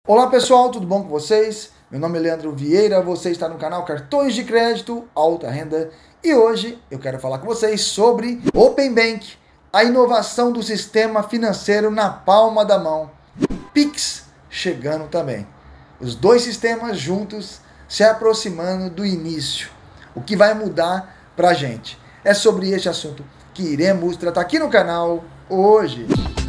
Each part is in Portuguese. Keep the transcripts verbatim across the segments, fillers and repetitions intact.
Olá pessoal, tudo bom com vocês? Meu nome é Leandro Vieira, você está no canal Cartões de Crédito Alta Renda e hoje eu quero falar com vocês sobre Open Bank, a inovação do sistema financeiro na palma da mão, Pix chegando também. Os dois sistemas juntos se aproximando do início. O que vai mudar para a gente? É sobre este assunto que iremos tratar aqui no canal hoje.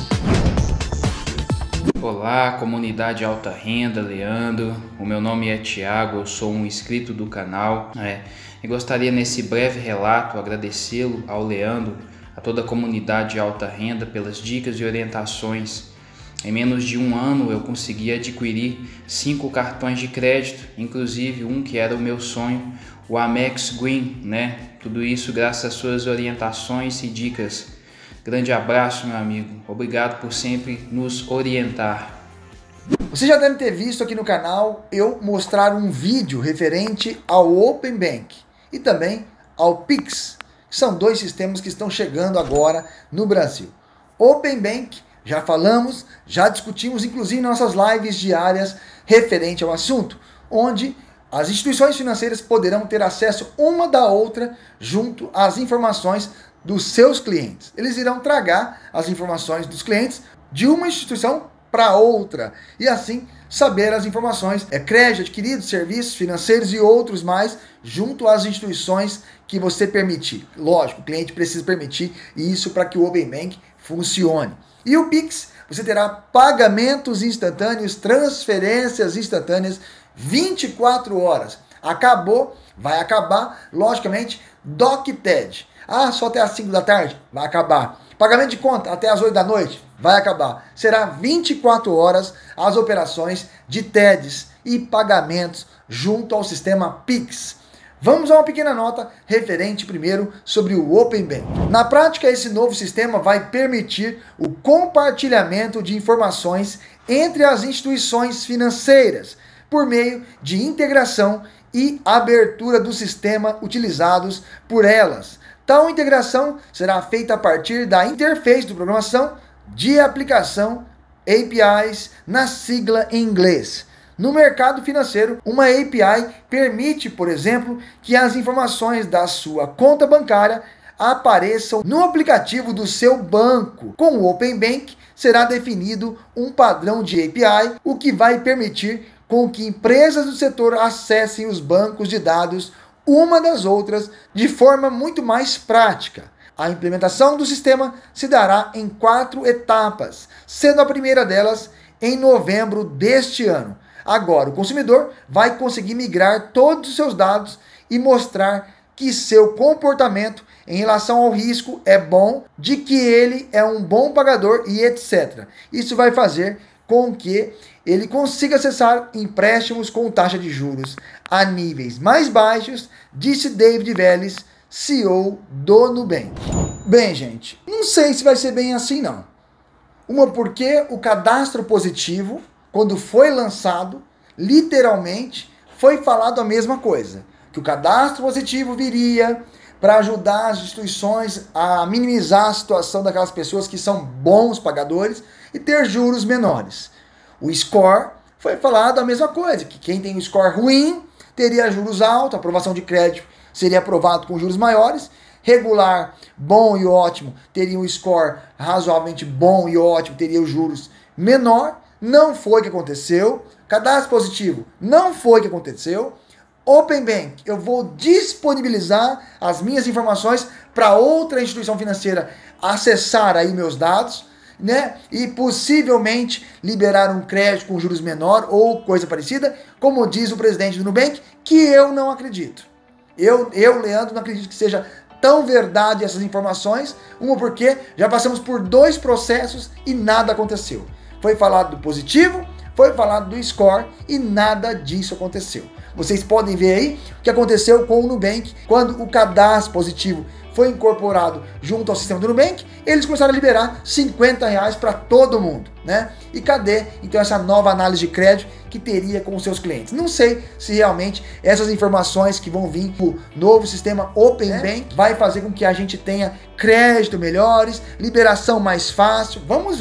Olá, comunidade Alta Renda, Leandro. O meu nome é Thiago, eu sou um inscrito do canal. É, e gostaria nesse breve relato agradecê-lo ao Leandro, a toda a comunidade Alta Renda pelas dicas e orientações. Em menos de um ano eu consegui adquirir cinco cartões de crédito, inclusive um que era o meu sonho, o Amex Green, né? Tudo isso graças às suas orientações e dicas. Grande abraço, meu amigo. Obrigado por sempre nos orientar. Você já deve ter visto aqui no canal eu mostrar um vídeo referente ao Open Bank e também ao Pix, que são dois sistemas que estão chegando agora no Brasil. Open Bank, já falamos, já discutimos, inclusive em nossas lives diárias referente ao assunto, onde as instituições financeiras poderão ter acesso uma da outra junto às informações dos seus clientes. Eles irão tragar as informações dos clientes de uma instituição para outra e assim saber as informações, é, crédito adquirido, serviços financeiros e outros mais junto às instituições que você permitir. Lógico, o cliente precisa permitir isso para que o Open Bank funcione. E o Pix, você terá pagamentos instantâneos, transferências instantâneas, vinte e quatro horas. Acabou, vai acabar, logicamente, D O C T E D. Ah, só até as cinco da tarde? Vai acabar. Pagamento de conta até as oito da noite? Vai acabar. Será vinte e quatro horas as operações de T E Ds e pagamentos junto ao sistema Pix. Vamos a uma pequena nota referente primeiro sobre o Open Bank. Na prática, esse novo sistema vai permitir o compartilhamento de informações entre as instituições financeiras por meio de integração e abertura do sistema utilizados por elas. Tal integração será feita a partir da interface de programação de aplicação A P Is na sigla em inglês. No mercado financeiro, uma A P I permite, por exemplo, que as informações da sua conta bancária apareçam no aplicativo do seu banco. Com o Open Bank, será definido um padrão de A P I, o que vai permitir com que empresas do setor acessem os bancos de dados uma das outras de forma muito mais prática. A implementação do sistema se dará em quatro etapas, sendo a primeira delas em novembro deste ano. Agora, o consumidor vai conseguir migrar todos os seus dados e mostrar que seu comportamento em relação ao risco é bom, de que ele é um bom pagador e etcétera. Isso vai fazer com que ele consiga acessar empréstimos com taxa de juros a níveis mais baixos, disse David Vélez, C E O do Nubank. Bem, gente, não sei se vai ser bem assim não. Uma porque o cadastro positivo, quando foi lançado, literalmente foi falado a mesma coisa. Que o cadastro positivo viria para ajudar as instituições a minimizar a situação daquelas pessoas que são bons pagadores e ter juros menores. O score foi falado a mesma coisa, que quem tem um score ruim teria juros altos, aprovação de crédito seria aprovado com juros maiores, regular, bom e ótimo teria um score razoavelmente bom e ótimo, teria os juros menor. Não foi o que aconteceu. Cadastro positivo, não foi o que aconteceu. Open Bank, eu vou disponibilizar as minhas informações para outra instituição financeira acessar aí meus dados, né? E possivelmente liberar um crédito com juros menor ou coisa parecida, como diz o presidente do Nubank, que eu não acredito. Eu, eu, Leandro, não acredito que seja tão verdade essas informações, uma porque já passamos por dois processos e nada aconteceu. Foi falado do positivo, foi falado do score e nada disso aconteceu. Vocês podem ver aí o que aconteceu com o Nubank quando o cadastro positivo foi incorporado junto ao sistema do Nubank, eles começaram a liberar cinquenta reais para todo mundo, né? E cadê então essa nova análise de crédito que teria com os seus clientes? Não sei se realmente essas informações que vão vir do novo sistema Open é. Bank vai fazer com que a gente tenha crédito melhores, liberação mais fácil. Vamos ver.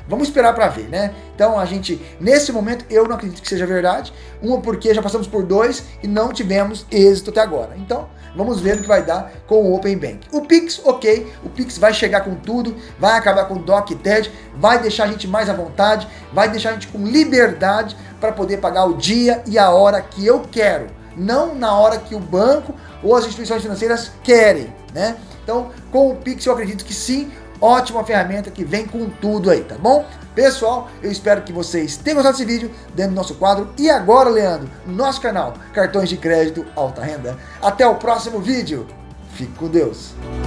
Vamos esperar para ver, né? Então a gente, nesse momento, eu não acredito que seja verdade. Uma porque já passamos por dois e não tivemos êxito até agora. Então, vamos ver o que vai dar com o Open Bank. O Pix, ok, o Pix vai chegar com tudo, vai acabar com o D O C e T E D, vai deixar a gente mais à vontade, vai deixar a gente com liberdade para poder pagar o dia e a hora que eu quero, não na hora que o banco ou as instituições financeiras querem, né? Então, com o Pix eu acredito que sim, ótima ferramenta que vem com tudo aí, tá bom? Pessoal, eu espero que vocês tenham gostado desse vídeo dentro do nosso quadro. E agora, Leandro, no nosso canal, Cartões de Crédito Alta Renda. Até o próximo vídeo. Fique com Deus.